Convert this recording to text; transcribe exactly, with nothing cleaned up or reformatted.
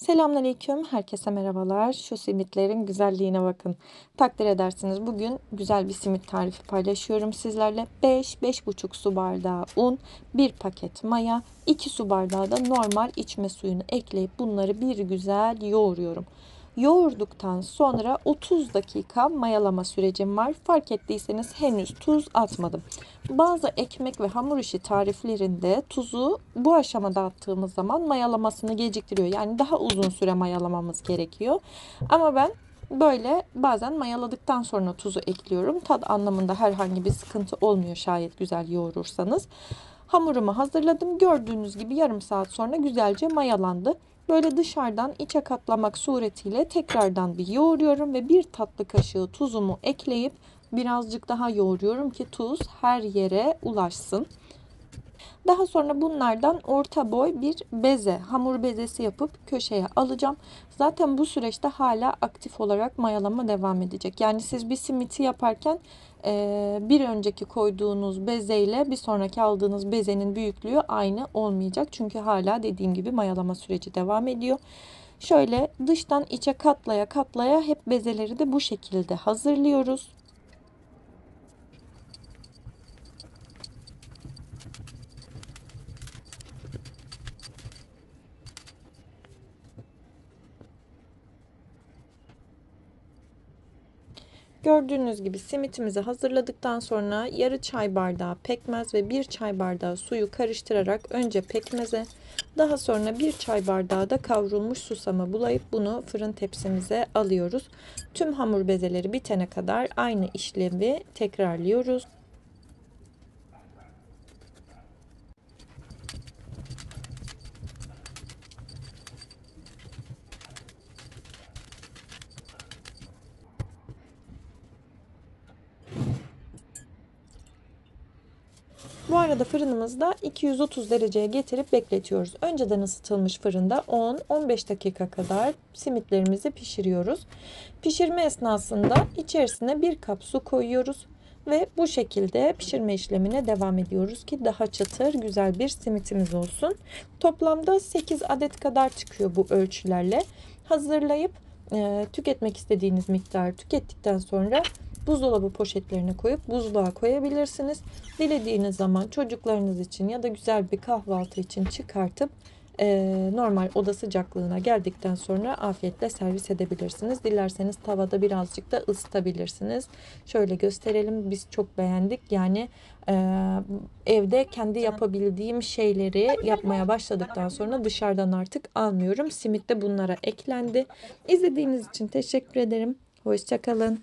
Selamünaleyküm, herkese merhabalar. Şu simitlerin güzelliğine bakın. Takdir edersiniz bugün güzel bir simit tarifi paylaşıyorum sizlerle. beş beş buçuk su bardağı un, bir paket maya, iki su bardağı da normal içme suyunu ekleyip bunları bir güzel yoğuruyorum. Yoğurduktan sonra otuz dakika mayalama sürecim var. Fark ettiyseniz henüz tuz atmadım. Bazı ekmek ve hamur işi tariflerinde tuzu bu aşamada attığımız zaman mayalamasını geciktiriyor. Yani daha uzun süre mayalamamız gerekiyor. Ama ben böyle bazen mayaladıktan sonra tuzu ekliyorum. Tad anlamında herhangi bir sıkıntı olmuyor şayet güzel yoğurursanız. Hamurumu hazırladım. Gördüğünüz gibi yarım saat sonra güzelce mayalandı. Böyle dışarıdan içe katlamak suretiyle tekrardan bir yoğuruyorum ve bir tatlı kaşığı tuzumu ekleyip birazcık daha yoğuruyorum ki tuz her yere ulaşsın. Daha sonra bunlardan orta boy bir beze, hamur bezesi yapıp köşeye alacağım. Zaten bu süreçte hala aktif olarak mayalama devam edecek. Yani siz bir simiti yaparken bir önceki koyduğunuz bezeyle bir sonraki aldığınız bezenin büyüklüğü aynı olmayacak. Çünkü hala dediğim gibi mayalama süreci devam ediyor. Şöyle dıştan içe katlaya katlaya hep bezeleri de bu şekilde hazırlıyoruz. Gördüğünüz gibi simitimizi hazırladıktan sonra yarı çay bardağı pekmez ve bir çay bardağı suyu karıştırarak önce pekmeze, daha sonra bir çay bardağı da kavrulmuş susama bulayıp bunu fırın tepsimize alıyoruz. Tüm hamur bezeleri bitene kadar aynı işlemi tekrarlıyoruz. Bu arada fırınımızda iki yüz otuz dereceye getirip bekletiyoruz. Önceden ısıtılmış fırında on on beş dakika kadar simitlerimizi pişiriyoruz. Pişirme esnasında içerisine bir kap su koyuyoruz ve bu şekilde pişirme işlemine devam ediyoruz ki daha çıtır güzel bir simitimiz olsun. Toplamda sekiz adet kadar çıkıyor bu ölçülerle. Hazırlayıp e, tüketmek istediğiniz miktar tükettikten sonra buzdolabı poşetlerine koyup buzluğa koyabilirsiniz. Dilediğiniz zaman çocuklarınız için ya da güzel bir kahvaltı için çıkartıp e, normal oda sıcaklığına geldikten sonra afiyetle servis edebilirsiniz. Dilerseniz tavada birazcık da ısıtabilirsiniz. Şöyle gösterelim. Biz çok beğendik. Yani e, evde kendi yapabildiğim şeyleri yapmaya başladıktan sonra dışarıdan artık almıyorum. Simit de bunlara eklendi. İzlediğiniz için teşekkür ederim. Hoşça kalın.